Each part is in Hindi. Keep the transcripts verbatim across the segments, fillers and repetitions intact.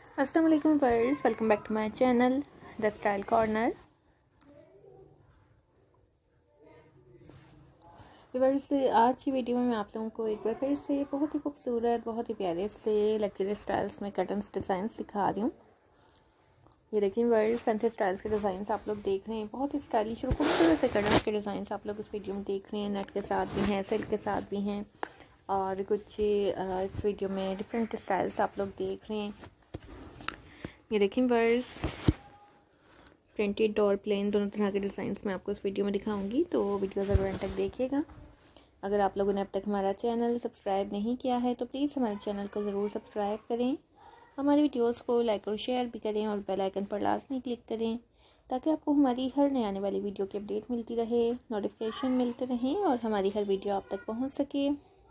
अस्सलाम वालेकुम world, welcome back to my channel the style corner. World से आज की वीडियो में मैं आप लोगों को एक बार फिर से बहुत ही खूबसूरत, बहुत ही प्यारे से लग्जरी स्टाइल्स में कर्टन्स डिज़ाइंस दिखा रही हूँ। ये देखिए वर्ल्ड, फैंसी स्टाइल्स के डिज़ाइंस आप लोग देख रहे हैं। बहुत ही स्टाइलिश और खूबसूरत से कर्टन्स के डिज़ाइंस आप लोग इस वीडियो में देख रहे हैं। नेट के साथ भी हैं, सिल्क के साथ भी हैं और कुछ इस वीडियो में डिफरेंट स्टाइल्स आप लोग देख रहे हैं। ये देखिए वर्ल्ड, प्रिंटेड और प्लेन दोनों तरह के डिज़ाइंस मैं आपको इस वीडियो में दिखाऊंगी, तो वीडियो ज़रूर एंड तक देखिएगा। अगर आप लोगों ने अब तक हमारा चैनल सब्सक्राइब नहीं किया है तो प्लीज़ हमारे चैनल को ज़रूर सब्सक्राइब करें, हमारी वीडियोस को लाइक और शेयर भी करें और बेल आइकन पर लाजमी क्लिक करें ताकि आपको हमारी हर नई आने वाली वीडियो की अपडेट मिलती रहे, नोटिफिकेशन मिलते रहें और हमारी हर वीडियो आप तक पहुँच सके।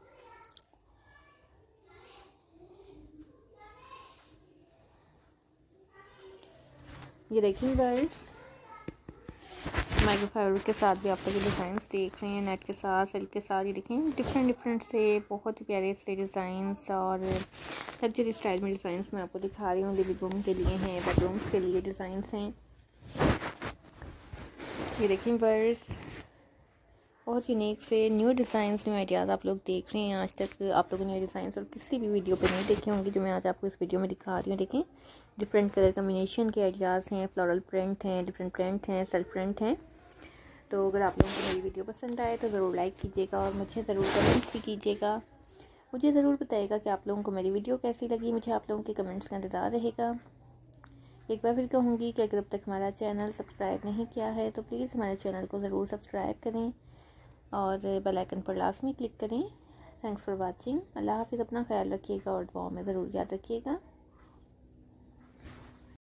ये देखिए वर्ल्ड, माइक्रोफाइबर के साथ भी आप लोग डिज़ाइंस देख रहे हैं, नेट के साथ, सिल्क के साथ। ये देखें डिफरेंट डिफरेंट से बहुत ही प्यारे से डिज़ाइंस और लग्जरी स्टाइल में डिज़ाइंस मैं आपको दिखा रही हूँ। लिविंग रूम के लिए हैं, बेडरूम्स के लिए डिज़ाइंस हैं। ये देखें वर्ल्ड, बहुत यूनिक से न्यू डिज़ाइंस, न्यू आइडियाज़ आप लोग देख रहे हैं। आज तक आप लोगों ने ये डिज़ाइंस और किसी भी वीडियो पे नहीं देखे होंगे जो मैं आज आपको इस वीडियो में दिखा रही हूँ। देखें डिफरेंट कलर कम्बिनेशन के आइडियाज़ हैं, फ्लोरल प्रिंट हैं, डिफरेंट प्रिंट हैं, सेल्फ प्रिंट हैं। तो अगर आप लोगों को मेरी वीडियो पसंद आए तो ज़रूर लाइक कीजिएगा और मुझे ज़रूर कमेंट्स भी कीजिएगा। मुझे ज़रूर बताइएगा कि आप लोगों को मेरी वीडियो कैसी लगी। मुझे आप लोगों के कमेंट्स का इंतज़ार रहेगा। एक बार फिर कहूँगी कि अगर अब तक हमारा चैनल सब्सक्राइब नहीं किया है तो प्लीज़ हमारे चैनल को ज़रूर सब्सक्राइब करें और बेल आइकन पर लाजमी क्लिक करें। Thanks for watching. अल्लाह हाफिज़। अपना ख्याल रखिएगा और दुआ में ज़रूर याद रखिएगा।